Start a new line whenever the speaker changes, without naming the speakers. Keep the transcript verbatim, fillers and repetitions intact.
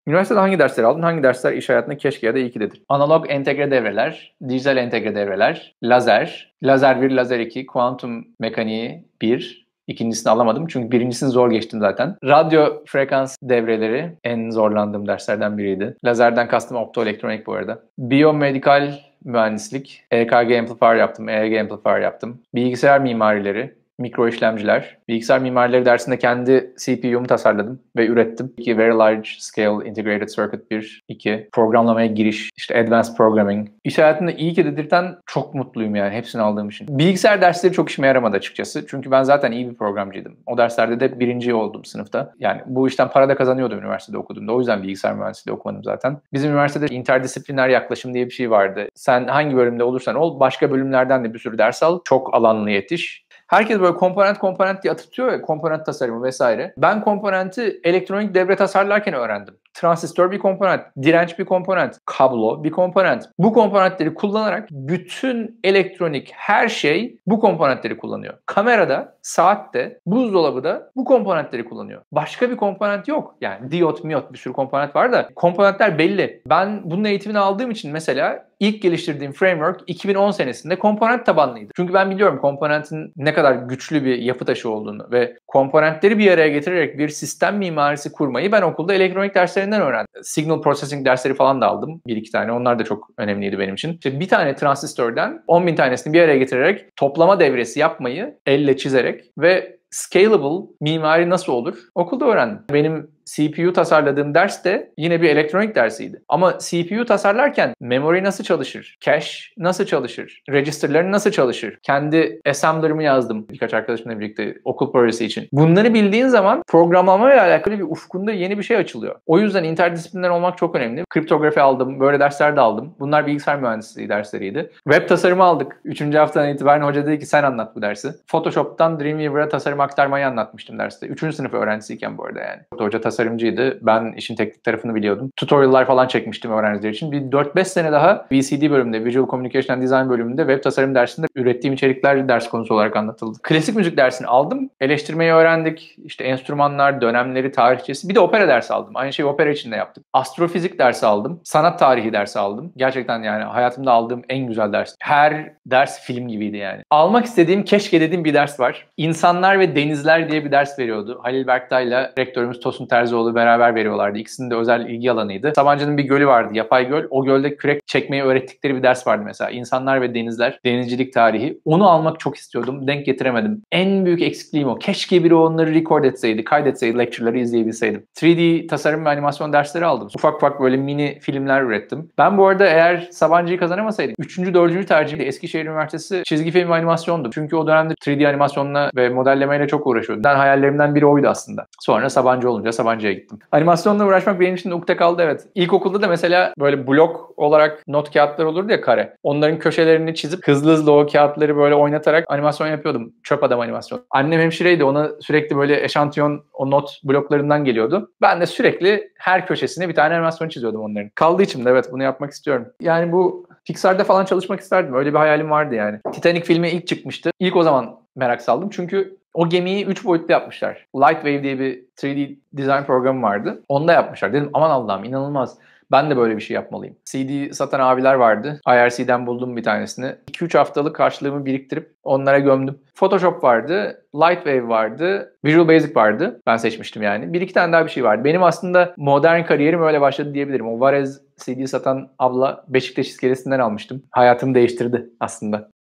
Üniversitede hangi dersleri aldın? Hangi dersler iş hayatında keşke ya da iyi ki dedir? Analog entegre devreler, dijital entegre devreler, lazer, lazer bir, lazer iki, kuantum mekaniği bir. İkincisini alamadım çünkü birincisini zor geçtim zaten. Radyo frekans devreleri en zorlandığım derslerden biriydi. Lazerden kastım optoelektronik bu arada. Biyomedikal mühendislik, E K G amplifier yaptım, E E G amplifier yaptım. Bilgisayar mimarileri, mikro işlemciler. Bilgisayar mimarileri dersinde kendi C P U'mu tasarladım ve ürettim. iki Very Large Scale Integrated Circuit bir, iki Programlamaya giriş, işte Advanced Programming. İş hayatında iyi ki dedirten çok mutluyum yani hepsini aldığım için. Bilgisayar dersleri çok işime yaramadı açıkçası. Çünkü ben zaten iyi bir programcıydım. O derslerde de birinci oldum sınıfta. Yani bu işten para da kazanıyordum üniversitede okuduğumda. O yüzden bilgisayar mühendisliği okumadım zaten. Bizim üniversitede interdisipliner yaklaşım diye bir şey vardı. Sen hangi bölümde olursan ol, başka bölümlerden de bir sürü ders al. Çok alanlı yetiş. Herkes böyle komponent komponent diye atıtıyor ya, komponent tasarımı vesaire. Ben komponenti elektronik devre tasarlarken öğrendim. Transistör bir komponent, direnç bir komponent, kablo bir komponent. Bu komponentleri kullanarak bütün elektronik her şey bu komponentleri kullanıyor. Kamerada, saatte, buzdolabı da bu komponentleri kullanıyor. Başka bir komponent yok. Yani diyot, miyot bir sürü komponent var da komponentler belli. Ben bunun eğitimini aldığım için mesela ilk geliştirdiğim framework iki bin on senesinde komponent tabanlıydı. Çünkü ben biliyorum komponentin ne kadar güçlü bir yapı taşı olduğunu ve komponentleri bir araya getirerek bir sistem mimarisi kurmayı ben okulda elektronik derslerinden öğrendim. Signal processing dersleri falan da aldım. Bir iki tane. Onlar da çok önemliydi benim için. İşte bir tane transistörden on bin tanesini bir araya getirerek toplama devresi yapmayı elle çizerek ve scalable mimari nasıl olur okulda öğrendim. Benim C P U tasarladığım ders de yine bir elektronik dersiydi. Ama C P U tasarlarken memory nasıl çalışır? Cache nasıl çalışır? Register'ları nasıl çalışır? Kendi assembler'ımı yazdım birkaç arkadaşımla birlikte okul projesi için. Bunları bildiğin zaman programlamayla alakalı bir ufkunda yeni bir şey açılıyor. O yüzden interdisipliner olmak çok önemli. Kriptografi aldım, böyle dersler de aldım. Bunlar bilgisayar mühendisliği dersleriydi. Web tasarımı aldık. Üçüncü haftadan itibaren hoca dedi ki sen anlat bu dersi. Photoshop'tan Dreamweaver'a tasarım aktarmayı anlatmıştım derste. Üçüncü sınıf öğrencisiyken bu arada yani. Hoca tasarımcıydı. Ben işin teknik tarafını biliyordum. Tutorial'lar falan çekmiştim öğrenciler için. Bir dört beş sene daha V C D bölümünde, Visual Communication and Design bölümünde web tasarım dersinde ürettiğim içerikler ders konusu olarak anlatıldı. Klasik müzik dersini aldım. Eleştirmeyi öğrendik. İşte enstrümanlar, dönemleri, tarihçesi. Bir de opera dersi aldım. Aynı şeyi opera için de yaptık. Astrofizik dersi aldım. Sanat tarihi dersi aldım. Gerçekten yani hayatımda aldığım en güzel ders. Her ders film gibiydi yani. Almak istediğim, keşke dediğim bir ders var. İnsanlar ve Denizler diye bir ders veriyordu. Halil Berktay'la rektörümüz Tosun Terzioğlu beraber veriyorlardı. İkisinin de özel ilgi alanıydı. Sabancı'nın bir gölü vardı, yapay göl. O gölde kürek çekmeyi öğrettikleri bir ders vardı mesela. İnsanlar ve Denizler, denizcilik tarihi. Onu almak çok istiyordum. Denk getiremedim. En büyük eksikliğim o. Keşke biri onları record etseydi, kaydetseydi, lecture'ları izleyebilseydim. üç D tasarım ve animasyon dersleri aldım. Ufak ufak böyle mini filmler ürettim. Ben bu arada eğer Sabancı'yı kazanamasaydım, üçüncü dördüncü tercihim Eskişehir Üniversitesi çizgi film ve animasyondu. Çünkü o dönemde üç D animasyonla ve modellemeyle çok uğraşıyordum. Ben hayallerimden biri oydu aslında. Sonra Sabancı olunca Sabancı'ya gittim. Animasyonla uğraşmak benim için de ukde kaldı, evet. İlkokulda da mesela böyle blok olarak not kağıtları olurdu ya, kare. Onların köşelerini çizip hızlı hızlı o kağıtları böyle oynatarak animasyon yapıyordum. Çöp adam animasyonu. Annem hemşireydi. Ona sürekli böyle eşantiyon o not bloklarından geliyordu. Ben de sürekli her köşesine bir tane animasyon çiziyordum onların. Kaldı içimde, evet, bunu yapmak istiyorum. Yani bu Pixar'da falan çalışmak isterdim. Öyle bir hayalim vardı yani. Titanic filmi ilk çıkmıştı. İlk o zaman merak saldım. Çünkü o gemiyi üç boyutlu yapmışlar. Lightwave diye bir üç D design programı vardı. Onda yapmışlar. Dedim aman Allah'ım, inanılmaz. Ben de böyle bir şey yapmalıyım. C D satan abiler vardı. I R C'den buldum bir tanesini. iki üç haftalık karşılığımı biriktirip onlara gömdüm. Photoshop vardı, Lightwave vardı, Visual Basic vardı. Ben seçmiştim yani. Bir iki tane daha bir şey vardı. Benim aslında modern kariyerim öyle başladı diyebilirim. O Varese C D satan abla Beşiktaş iskelesinden almıştım. Hayatımı değiştirdi aslında.